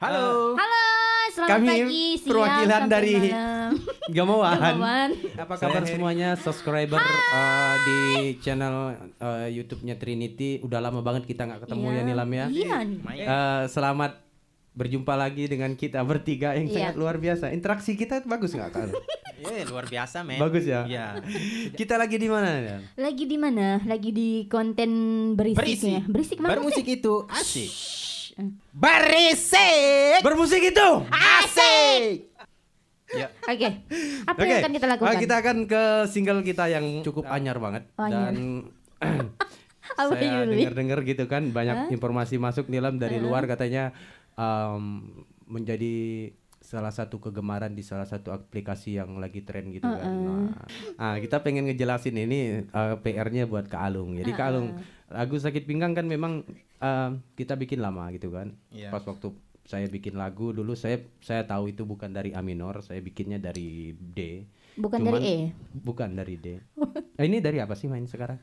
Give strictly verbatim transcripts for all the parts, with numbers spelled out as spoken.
Halo. Halo, selamat Kami pagi, siang, perwakilan sampai dari malam. Gamowan. Gamowan. Apa kabar semuanya subscriber uh, di channel uh, YouTube-nya Trinity. Udah lama banget kita nggak ketemu Iya. ya Nilam ya. Iya. Uh, selamat berjumpa lagi dengan kita bertiga yang Iya. sangat luar biasa. Interaksi kita bagus nggak Kak? Iya, luar biasa, men. Bagus ya. Iya. Kita lagi di mana ya? Lagi di mana? Lagi di konten berisik Berisik. ya. Berisik mana Bermusik sih? itu asik. Shh. Berisik. Bermusik itu Asik. ya. Oke. Apa Oke, yang akan kita lakukan? uh, kita akan ke single kita yang cukup anyar banget. Oh, anyar. Dan Apa saya Yuli? dengar-dengar gitu kan banyak Hah? informasi masuk Nilam dari Hah? luar katanya um, menjadi salah satu kegemaran di salah satu aplikasi yang lagi tren gitu kan. Uh-uh. Nah, ah, kita pengen ngejelasin ini uh, P R-nya buat Kak Alung. Jadi Kak Alung, lagu Sakit Pinggang kan memang uh, kita bikin lama gitu kan. Iya. Pas waktu saya bikin lagu dulu saya saya tahu itu bukan dari A minor, saya bikinnya dari D. Bukan Cuman- dari E. Bukan dari D. Eh, ini dari apa sih main sekarang?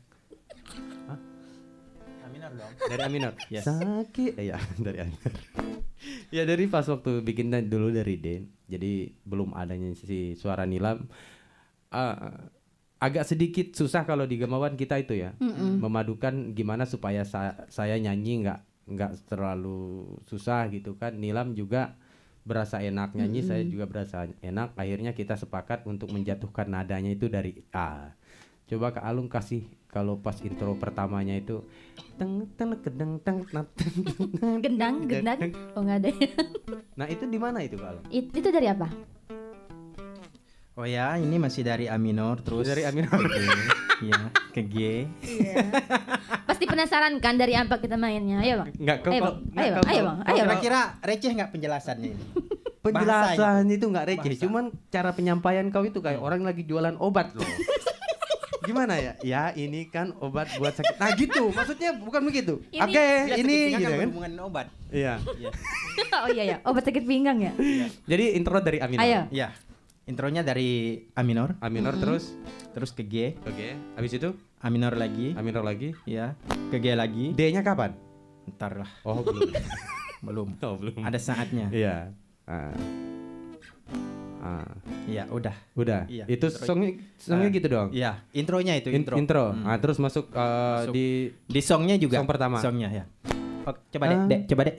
Aminar dong. Dari A minor. Yes. Sakit. Eh, ya, dari A minor. Ya dari pas waktu bikin dulu dari D. Jadi belum adanya si suara Nilam. Uh, agak sedikit susah kalau di Gamowan kita itu ya. Mm-mm. Memadukan gimana supaya sa- saya nyanyi nggak nggak terlalu susah gitu kan. Nilam juga berasa enak nyanyi, saya juga berasa enak. Akhirnya kita sepakat untuk menjatuhkan nadanya itu dari A. Coba Kak Alung kasih kalau pas intro pertamanya itu teng teng kedeng teng teng teng, teng. Gendang, gendang. Oh nggak ada. Nah itu di mana itu Kak Alung? It- itu dari apa? Oh ya, ini masih dari A minor terus Dari A minor. ke G. Iya, ke G. Iya. Pasti penasaran kan dari apa kita mainnya? Ayo bang. Nggak kau Ayo kau- bang. nggak, Ayo kau- bang. Ayo kau- bang. kau- Ayo bang. Kira-kira receh nggak penjelasannya ini? Penjelasan itu nggak receh, Bahasa. cuman cara penyampaian kau itu kayak orang lagi jualan obat loh. Gimana ya? Ya ini kan obat buat sakit. Nah gitu, maksudnya bukan begitu. Ini- Oke, Iya, ini sakit pinggang gitu kan kan? berhubungan dengan obat. Iya. Iya. Oh iya ya. Obat sakit pinggang ya. Jadi intro dari A minor. Ayo. Iya. Intronya dari A minor, A minor terus, terus ke G, oke. Habis itu A minor lagi, A minor lagi. ya, ke G lagi. D-nya kapan? Ntar lah, Oh belum. belum. Oh belum. Ada saatnya. Iya. Ah. Ah. Iya, udah. Udah. Iya, Itu intro- songnya songnya Ah. gitu dong. Iya, intronya itu In- intro. intro. Hmm. Ah, terus masuk uh, Masuk. di Di songnya juga. Song pertama. Songnya ya. Oh, coba dek, Ah. dek, coba dek.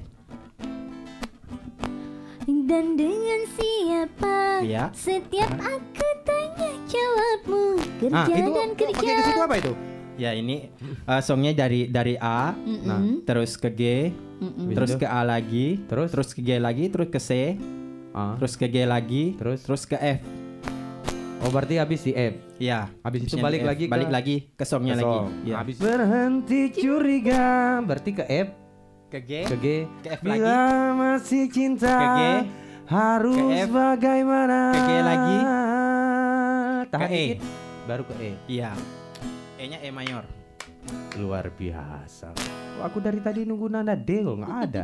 Dan dengan siapa? Iya. Setiap aku tanya jawabmu. Kerja Ah, itu dan kerja. pakai ke situ apa itu? Ya ini uh, songnya dari dari A, Mm-mm. Nah, terus ke G, Mm-mm. terus itu? ke A lagi, Terus? terus ke G lagi, terus ke C, Ah. terus ke G lagi, Terus? terus ke F. Oh berarti habis di F. Ya. Habis itu habisnya balik di F. lagi ke balik lagi ke songnya ke lagi. song. Ya. Habis berhenti curiga berarti ke F, Ke G, ke G, ke F lagi, bila masih cinta Ke G, harus ke F, bagaimana? ke G lagi, Tahan ke E. dikit, baru ke E. iya. E-nya E mayor. Luar biasa. Oh, aku dari tadi nunggu nada D kok nggak ada.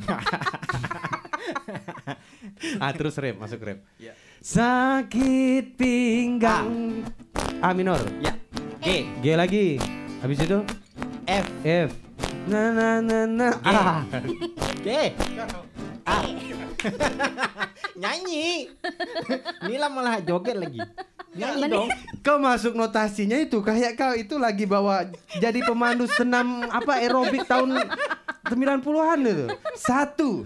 Ah terus rap, masuk rap. Ya. Sakit pinggang. A minor. Ya. G, G lagi. Habis itu F, F. Na na na na. G. A. G. A. Nyanyi. Nila malah joget lagi. Nyanyi Bener. dong. Kau masuk notasinya itu kayak kau itu lagi bawa jadi pemandu senam apa aerobik tahun sembilan puluhan itu. Satu.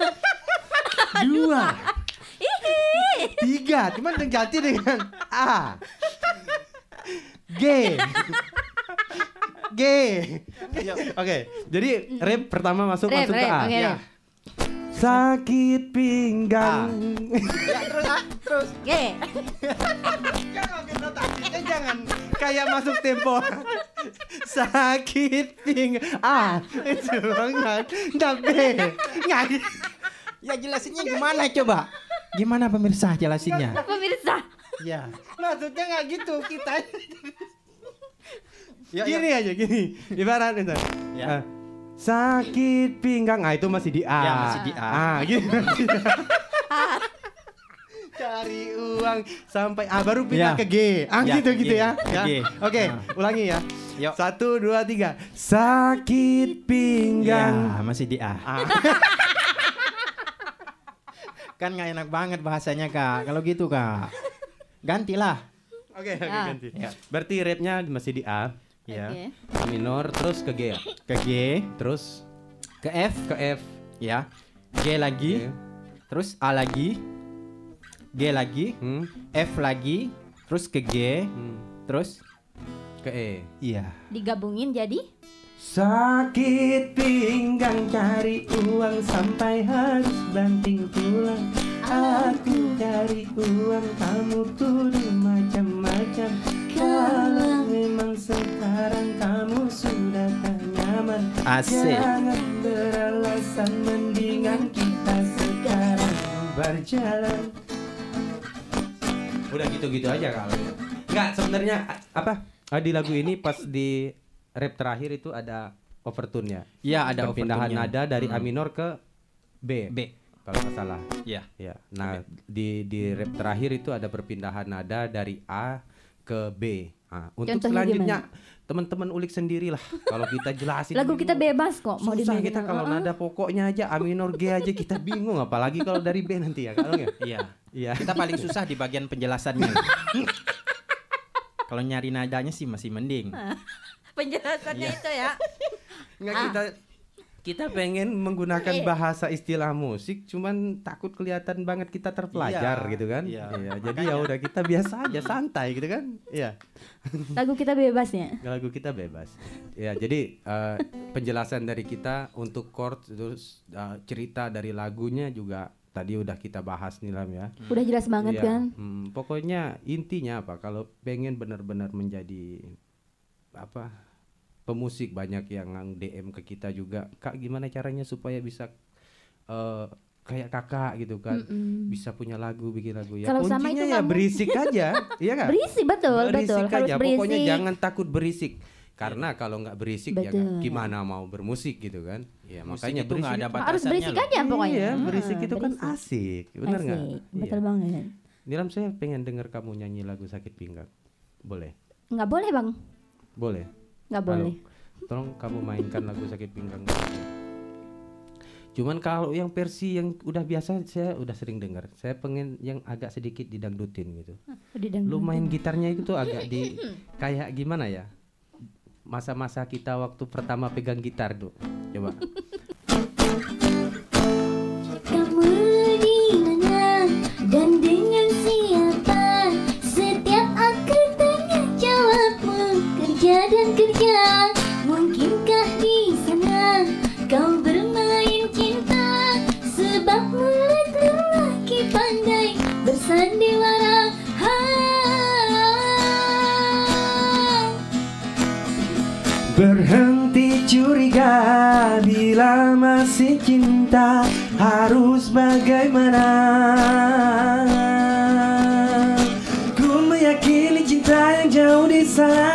Dua. Tiga. Cuman ganti dengan A. G. G. Oke, jadi rap pertama masuk Rap, masuk ke rap, A. oke. Ya. Sakit pinggang. Ya terus A, terus. G. Jangan ambil notasinya, jangan kayak masuk tempo. Sakit pinggang. A. Itu enggak. Enggak B. Enggak. Ya jelasinnya gimana coba? Gimana pemirsa jelasinnya? Pemirsa. Ya. Maksudnya enggak gitu kita. Ya, Gini aja gini. Ibarat itu. Ya. Ah, sakit pinggang. Ah itu masih di A. Ya, masih di A. Ah, gitu. Cari uang sampai A baru pindah Ya. ke G. Ah Ya, gitu ke gitu G. ya. Ke Ya. G. Oke, Nah. ulangi ya. Yuk. Satu, dua, tiga. Sakit Ya, pinggang. masih di A. Ah. Kan nggak enak banget bahasanya kak. Kalau gitu kak, gantilah. Oke, oke Ya. ganti. Berarti rapnya masih di A, Ya. Oke. A minor, terus ke G ya, Ke G, terus ke F, ke F, ya. G lagi, Oke. terus A lagi, G lagi, Hmm, F lagi, terus ke G, hmm, terus ke E. iya. Digabungin jadi Sakit pinggang cari uang sampai harus banting tulang. Aku cari uang, kamu tuduh macam-macam. Kalau memang sekarang kamu sudah tak nyaman, Asik. jangan beralasan, mendingan kita sekarang berjalan. Udah gitu-gitu aja kalau. Enggak, sebenarnya a- apa? Ah, di lagu ini pas di rap terakhir itu ada overtune-nya. Iya, ada perpindahan overtune-nya. nada dari A Hmm. minor ke B. B. Kalau nggak salah. Iya. Ya. Nah, di di rap terakhir itu ada perpindahan nada dari A ke B. Nah, untuk Contohnya selanjutnya teman-teman ulik sendirilah. Kalau kita jelasin lagu kita dulu, bebas kok mau susah dimainin. kita kalau nada pokoknya aja A minor G aja kita bingung, apalagi kalau dari B nanti ya kalau ya. Iya. Iya. Kita paling susah di bagian penjelasannya. Kalau nyari nadanya sih masih mending. Penjelasannya itu ya. Nggak, Ah. kita kita pengen menggunakan Iya. bahasa istilah musik, cuman takut kelihatan banget kita terpelajar Iya, gitu kan. iya. Iya, jadi ya udah kita biasa aja santai gitu kan. Iya. Lagu kita bebasnya. Lagu kita bebas. Ya, jadi eh, penjelasan dari kita untuk chord terus eh, cerita dari lagunya juga tadi udah kita bahas nih Lam ya. Udah jelas banget Iya, kan? hmm, pokoknya intinya apa? Kalau pengen benar-benar menjadi apa? Pemusik, banyak yang D M ke kita juga, Kak gimana caranya supaya bisa eh, kayak kakak gitu kan, Mm-mm. bisa punya lagu, bikin lagu ya. Kalau sama Kuncinya itu ya nggak berisik aja, iya kan? Berisik betul, berisik betul. Harus aja, berisik. pokoknya jangan takut berisik. Karena kalau nggak berisik ya Betul. gimana mau bermusik gitu kan? Ya Musik makanya itu nggak ada berisik. batasannya Harus berisik loh. aja pokoknya. Iya, Ah, berisik itu kan berisik. asik, benar nggak? Asik, betul Iya. banget. Nilam, saya pengen dengar kamu nyanyi lagu Sakit Pinggang, boleh? Nggak boleh bang, Boleh. nggak Halo. boleh. Tolong kamu mainkan lagu Sakit Pinggang. Cuman kalau yang versi yang udah biasa saya udah sering dengar. Saya pengen yang agak sedikit didangdutin gitu. Didangdutin. Lu main gitarnya itu tuh agak di kayak gimana ya? Masa-masa kita waktu pertama pegang gitar tuh. Coba. Kamu di mana dan dengan siapa? Setiap aku tanya jawabmu kerja dan kerja. Mungkinkah di sana kau bermain cinta? Sebab mulut lelaki pandai bersandiwara. Ha. Berhenti curiga bila masih cinta, harus bagaimana? Ku meyakini cinta yang jauh di sana.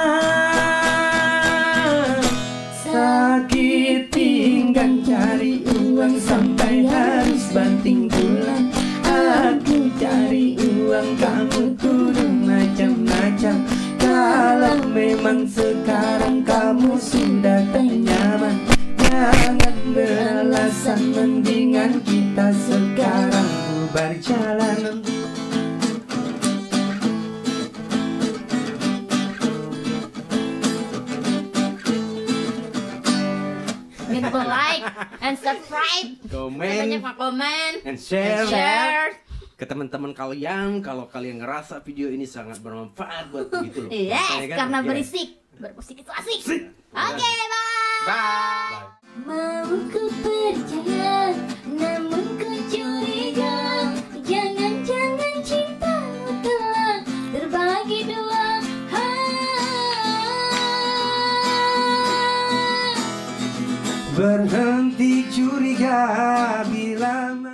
Sakit pinggang cari uang sampai harus banting tulang. Aku cari uang, kamu tuduh macam-macam. Kalau memang sekarang kamu sudah tak nyaman, jangan beralasan, mendingan kita sekarang berjalan. Jangan lupa like and subscribe. Banyak Komen komen and share, share. ke teman-teman kalian kalau kalian ngerasa video ini sangat bermanfaat buat gitu loh. Yes, Makanya kan, karena iya. berisik. Bermusik itu asik. Asik. Oke, bye. Bye. Mau ku percaya, namun ku curiga. Jangan-jangan cintamu telah terbagi dua. Ha. Berhenti curiga bila